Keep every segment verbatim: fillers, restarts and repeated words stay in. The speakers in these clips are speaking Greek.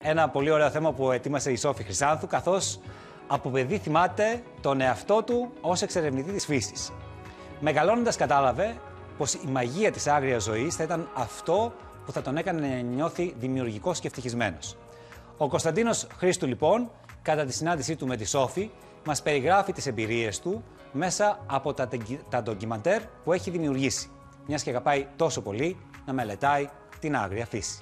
ένα πολύ ωραίο θέμα που ετοίμασε η Σόφη Χρυσάνθου, καθώς από παιδί θυμάται τον εαυτό του ως εξερευνητή της φύσης. Μεγαλώνοντας κατάλαβε πως η μαγεία της άγριας ζωής θα ήταν αυτό που θα τον έκανε να νιώθει δημιουργικός και ευτυχισμένος. Ο Κωνσταντίνος Χριστού, λοιπόν, κατά τη συνάντησή του με τη Σόφη, μας περιγράφει τις εμπειρίες του μέσα από τα, τα ντοκιμαντέρ που έχει δημιουργήσει, μιας και αγαπάει τόσο πολύ να μελετάει την άγρια φύση.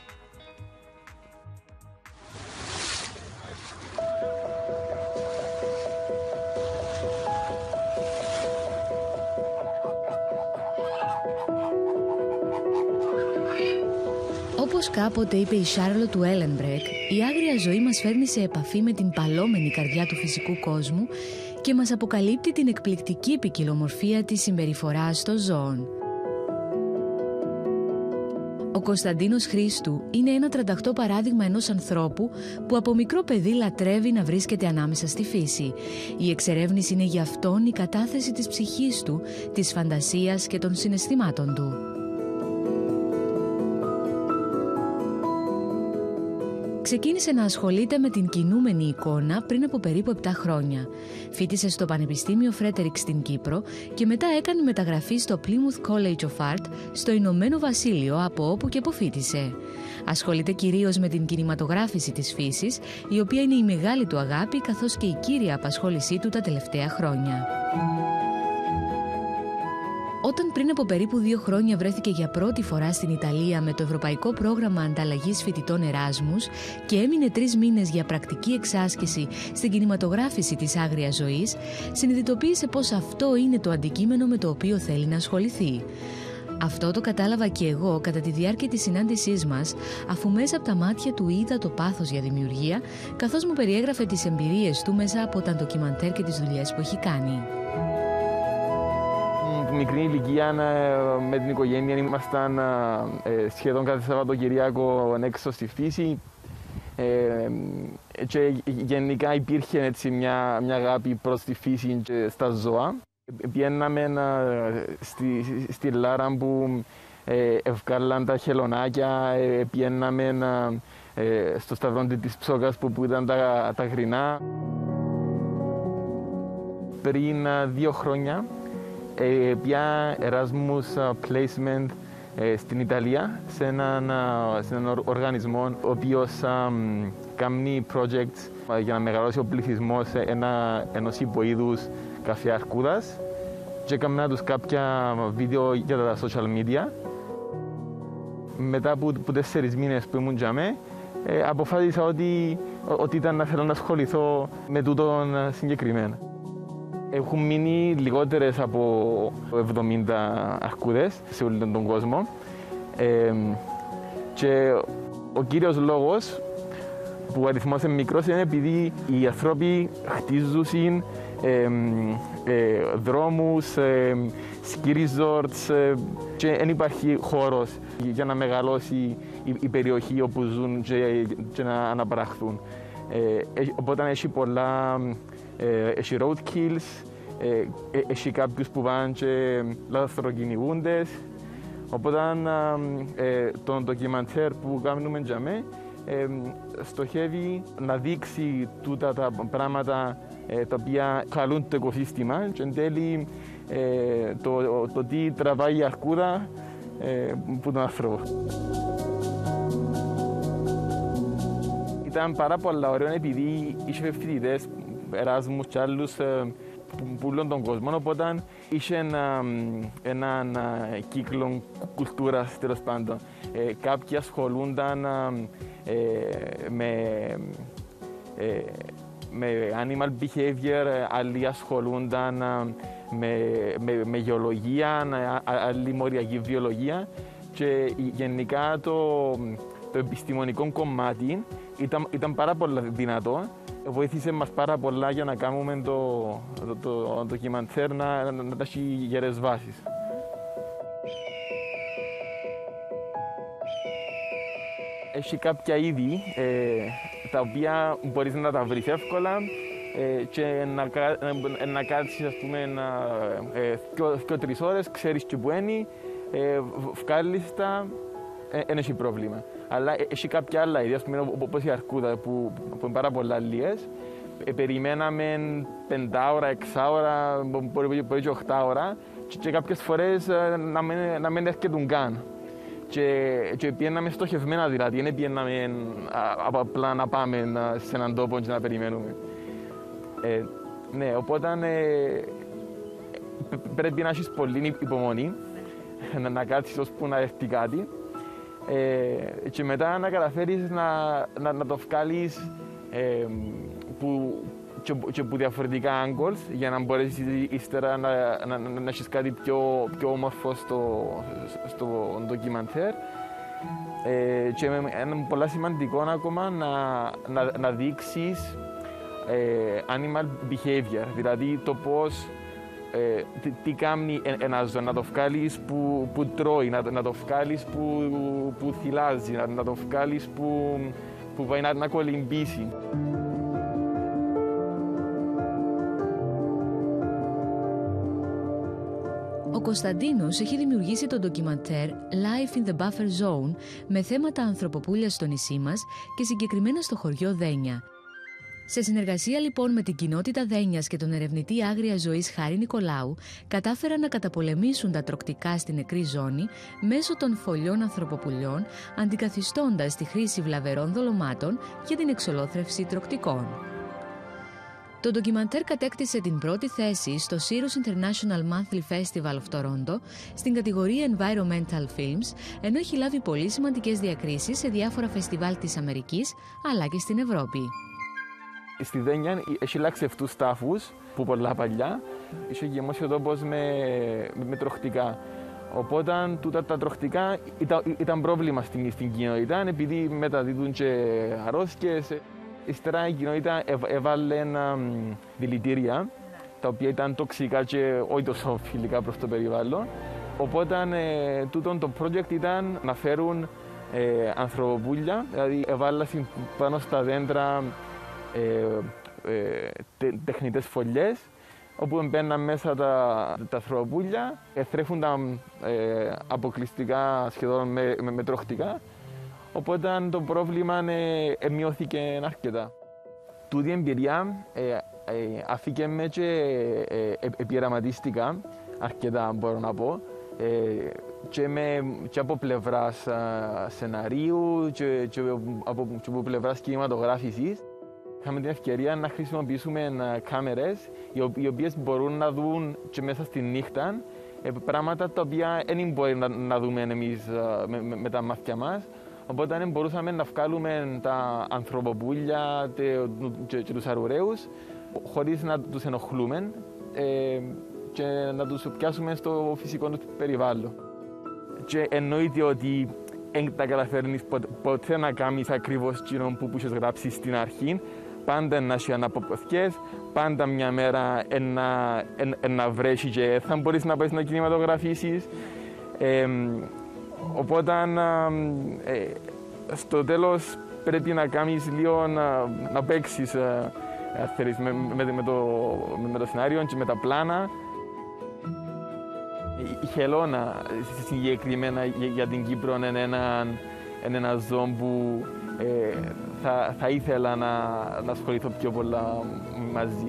Όπως κάποτε είπε η Σάρλο του Έλενμπρεκ, η άγρια ζωή μας φέρνει σε επαφή με την παλόμενη καρδιά του φυσικού κόσμου και μας αποκαλύπτει την εκπληκτική ποικιλομορφία της συμπεριφοράς των ζώων. Ο Κωνσταντίνος Χριστού είναι ένα τρανταχτό παράδειγμα ενός ανθρώπου που από μικρό παιδί λατρεύει να βρίσκεται ανάμεσα στη φύση. Η εξερεύνηση είναι για αυτόν η κατάθεση της ψυχής του, της φαντασίας και των συναισθημάτων του. Ξεκίνησε να ασχολείται με την κινούμενη εικόνα πριν από περίπου επτά χρόνια. Φοιτήσε στο Πανεπιστήμιο Φρέτερικ στην Κύπρο και μετά έκανε μεταγραφή στο Plymouth College of Art στο Ηνωμένο Βασίλειο, από όπου και αποφοίτησε. Ασχολείται κυρίως με την κινηματογράφηση της φύσης, η οποία είναι η μεγάλη του αγάπη καθώς και η κύρια απασχόλησή του τα τελευταία χρόνια. Όταν πριν από περίπου δύο χρόνια βρέθηκε για πρώτη φορά στην Ιταλία με το Ευρωπαϊκό Πρόγραμμα Ανταλλαγής Φοιτητών Εράσμους και έμεινε τρεις μήνες για πρακτική εξάσκηση στην κινηματογράφηση της άγριας ζωής, συνειδητοποίησε πως αυτό είναι το αντικείμενο με το οποίο θέλει να ασχοληθεί. Αυτό το κατάλαβα και εγώ κατά τη διάρκεια της συνάντησής μας, αφού μέσα από τα μάτια του είδα το πάθος για δημιουργία, καθώς μου περιέγραφε τις εμπειρίες του μέσα από τα ντοκιμαντέρ και τις δουλειές που έχει κάνει. Μικρή ηλικία με την οικογένεια ήμασταν σχεδόν κάθε Σαββατοκυριακό έξω στη φύση και γενικά υπήρχε έτσι μια, μια αγάπη προς τη φύση και στα ζώα. Πιέναμε στη, στη Λάρα που ευκάλαν τα χελωνάκια, πιέναμε στο σταυρόντι της Ψόκας που, που ήταν τα, τα γρινά. Πριν δύο χρόνια Ε, πια Erasmus Placement ε, στην Ιταλία σε έναν, σε έναν οργανισμό ο οποίος ε, κάνει projects ε, για να μεγαλώσει ο πληθυσμός ένα, ενός υποείδους καφεαρκούδας και έκανα τους κάποια βίντεο για τα social media. Μετά από, από τέσσερις μήνες που ήμουν τζαμέ, ε, αποφάσισα ότι, ότι ήταν να θέλω να ασχοληθώ με τούτον συγκεκριμένα. Έχουν μείνει λιγότερες από εβδομήντα αρκούδες σε όλο τον κόσμο ε, και ο κύριος λόγος που ο αριθμός είναι μικρός είναι επειδή οι άνθρωποι χτίζουν ε, ε, δρόμους, ε, ski resorts ε, και δεν υπάρχει χώρος για να μεγαλώσει η, η περιοχή όπου ζουν και, και να αναπαραχθούν. Ε, οπότε έχει πολλά έχει roadkills, έχει κάποιους που πάνε και λαθροκυνηγούντες. Οπότε το ντοκιμαντέρ που κάνουμε για μέ στοχεύει να δείξει τούτα τα πράγματα τα οποία καλούν το οικοσύστημα και εν τέλει το, το τι τραβάει η αρκούδα που τον άνθρωπο. Ήταν πάρα πολλά ωραίο επειδή είχε φοιτητές, Εράσμους και άλλους που όλον τον κόσμο, οπότε είχε έναν ένα, ένα κύκλο κουλτούρας τέλος πάντων. Ε, κάποιοι ασχολούνταν ε, με, ε, με animal behavior, άλλοι ασχολούνταν με, με, με γεωλογία, άλλοι μοριακή βιολογία και γενικά το, το επιστημονικό κομμάτι ήταν, ήταν πάρα πολύ δυνατό. Βοήθησε μας πάρα πολλά για να κάνουμε το, το, το ντοκιμαντέρ να, να, να έχει γερές βάσεις. Έχει κάποια είδη ε, τα οποία μπορείς να τα βρεις εύκολα ε, και να, να, να κάτσεις ας πούμε ε, και τρεις ώρες, ξέρεις και που είναι, ε, βγάλεις τα, δεν έχει πρόβλημα. Αλλά έχει κάποια άλλα είδη, όπως η αρκούδα που, που είναι πάρα πολλά αλίες. Ε, περιμέναμε πεντά ώρα, εξά ώρα, μπορεί, μπορεί και οχτά ώρα και, και κάποιες φορές να μην, να μην έρχεται καν. Και, και πιέναμε στοχευμένα δηλαδή, δεν πιέναμε απλά να πάμε σε έναν τόπο και να περιμένουμε. Ε, ναι, οπότε ε, πρέπει να έχεις πολύ υπομονή, να, να κάτσεις ώσπου να έρθει κάτι ε, και μετά να καταφέρεις να, να, να το βγάλεις ε, που, και, και από διαφορετικά angles για να μπορέσεις ύστερα να, να, να, να έχεις κάτι πιο, πιο όμορφο στο, στο ντοκιμαντέρ. Ε, και είναι πολύ σημαντικό ακόμα να, να, να δείξεις ε, animal behavior, δηλαδή το πώς, ε, τι, τι κάνει ένα ζώο, να το βγάλεις που, που τρώει, να, να το βγάλεις που, που θυλάζει, να, να το βγάλεις που, που πάει να, να κολυμπήσει. Ο Κωνσταντίνος έχει δημιουργήσει το ντοκιμαντέρ Life in the Buffer Zone με θέματα ανθρωποπούλιας στο νησί μας και συγκεκριμένα στο χωριό Δένια. Σε συνεργασία λοιπόν με την κοινότητα Δένιας και τον ερευνητή άγριας ζωής Χάρη Νικολάου, κατάφεραν να καταπολεμήσουν τα τροκτικά στην νεκρή ζώνη μέσω των φωλιών ανθρωποπουλιών, αντικαθιστώντας τη χρήση βλαβερών δολωμάτων για την εξολόθρευση τροκτικών. Το ντοκιμαντέρ κατέκτησε την πρώτη θέση στο Sirius International Monthly Festival of Toronto στην κατηγορία Environmental Films, ενώ έχει λάβει πολύ σημαντικές διακρίσεις σε διάφορα φεστιβάλ της Αμερικής αλλά και στην Ευρώπη. Στη Δένια έχει αλλάξει αυτούς τάφους που πολλά παλιά, είχε γεμώσει ο τόπος με, με τροχτικά. Οπότε τούτα τα τροχτικά ήταν, ήταν πρόβλημα στην, στην κοινότητα, επειδή μεταδίδουν και αρρώστιες. Ύστερα η κοινότητα έβαλε δηλητήρια, τα οποία ήταν τοξικά και όχι τόσο φιλικά προς το περιβάλλον. Οπότε ε, τούτο το project ήταν να φέρουν ε, ανθρωποπούλια, δηλαδή έβαλαν πάνω στα δέντρα ε, ε, τε, τεχνητές φωλιές, όπου μπαίναν μέσα τα, τα ανθρωποπούλια, εθρέφονταν ε, αποκλειστικά σχεδόν με, με, με τροχτικά. Οπότε το πρόβλημα ε, μειώθηκε αρκετά. Τούτη εμπειρία ε, ε, αφήκε με και ε, ε, επιραματίστηκα αρκετά, μπορώ να πω, ε, και, με, και από πλευράς α, σεναρίου και, και, από, και από πλευράς κινηματογράφησης. Είχαμε την ευκαιρία να χρησιμοποιήσουμε κάμερες οι οποίες μπορούν να δουν και μέσα στη νύχτα ε, πράγματα τα οποία δεν μπορεί να, να δούμε εμείς με, με, με τα μάτια μας. Οπότε μπορούσαμε να βγάλουμε τα ανθρωποπούλια και, και τους αρουραίους χωρίς να τους ενοχλούμε ε, και να τους πιάσουμε στο φυσικό τους περιβάλλον. Και εννοείται ότι δεν τα καταφέρνεις ποτέ να κάνεις ακριβώς εκείνο που είχες γράψει στην αρχή. Πάντα να έχει αναποποθιές, πάντα μια μέρα να, να βρέσει και θα μπορείς να πας να κινηματογραφήσεις. Ε, Οπότε, ε, στο τέλος πρέπει να κάνεις λίγο να, να παίξεις ε, θέλεις, με, με, με, το, με το σενάριο και με τα πλάνα. Η χελώνα συγκεκριμένα για, για την Κύπρο είναι ένα, είναι ένα ζώο που ε, θα, θα ήθελα να, να ασχοληθώ πιο πολλά μαζί.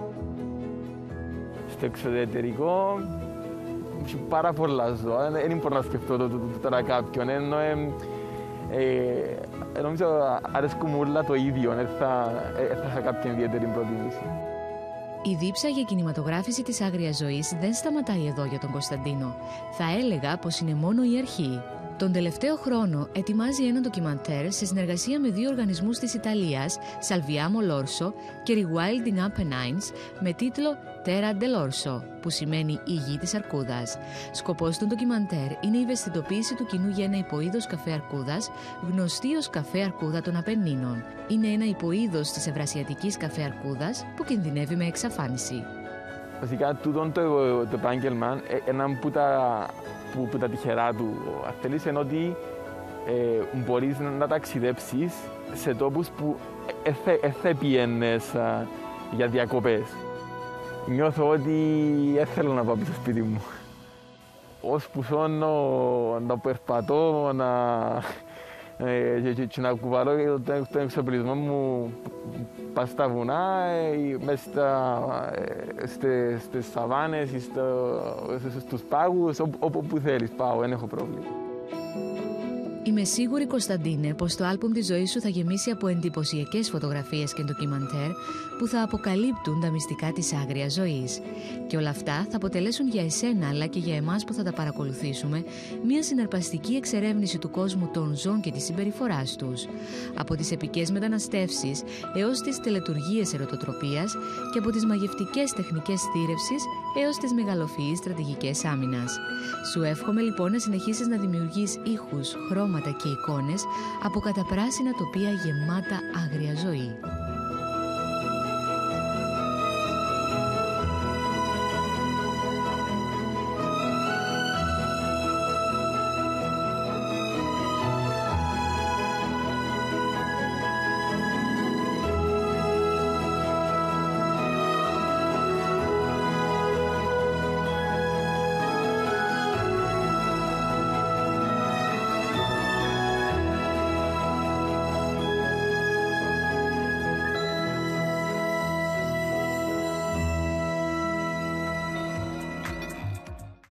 Στο εξωτερικό έχει πάρα πολλά ζώα, δεν μπορώ να σκεφτώ τώρα κάποιον, ενώ ε, ε, νομίζω αρέσκουν μου όλα το ίδιο, δεν θα, ε, θα είχα κάποια ιδιαίτερη προτίμηση. Η δίψα για κινηματογράφηση της άγριας ζωής δεν σταματάει εδώ για τον Κωνσταντίνο. Θα έλεγα πως είναι μόνο η αρχή. Τον τελευταίο χρόνο ετοιμάζει ένα ντοκιμαντέρ σε συνεργασία με δύο οργανισμούς της Ιταλίας, Salviamo l'Orso και Rewilding Apennines, με τίτλο Terra dell'Orso, που σημαίνει η γη της αρκούδας. Σκοπός του ντοκιμαντέρ είναι η ευαισθητοποίηση του κοινού για ένα υποείδος καφέ αρκούδας, γνωστή ως καφέ αρκούδα των Απεννίνων. Είναι ένα υποείδος της ευρασιατικής καφέ αρκούδας που κινδυνεύει με εξαφάνιση. Βασικά, τούτο το, το επάγγελμα, έναν που τα, που, που τα τυχερά του, αν θέλεις, είναι ότι ε, μπορείς να ταξιδέψεις σε τόπους που δεν θα πιένες για διακοπές. Νιώθω ότι δεν θέλω να πάω στο σπίτι μου. ώσπου σώνω, να περπατώ, να, ε, και, και να κουβαλώ τον, τον εξοπλισμό μου πας στα βουνά, ε, μέσα στα, ε, στις, στις σαβάνες, στο, στους πάγους, όπου, όπου θέλεις πάω, δεν έχω πρόβλημα. Είμαι σίγουρη, Κωνσταντίνε, πως το άλμπουμ της ζωής σου θα γεμίσει από εντυπωσιακές φωτογραφίες και ντοκιμαντέρ που θα αποκαλύπτουν τα μυστικά της άγριας ζωής. Και όλα αυτά θα αποτελέσουν για εσένα, αλλά και για εμάς που θα τα παρακολουθήσουμε, μια συναρπαστική εξερεύνηση του κόσμου των ζώων και της συμπεριφοράς τους. Από τις επικές μεταναστεύσεις έως τις τελετουργίες ερωτοτροπίας και από τις μαγευτικές τεχνικές στήρευσης έως τις μεγαλοφυείς στρατηγικές άμυνας. Σου εύχομαι λοιπόν να συνεχίσεις να δημιουργείς ήχους, χρώματα και εικόνες από καταπράσινα τοπία γεμάτα άγρια ζωή.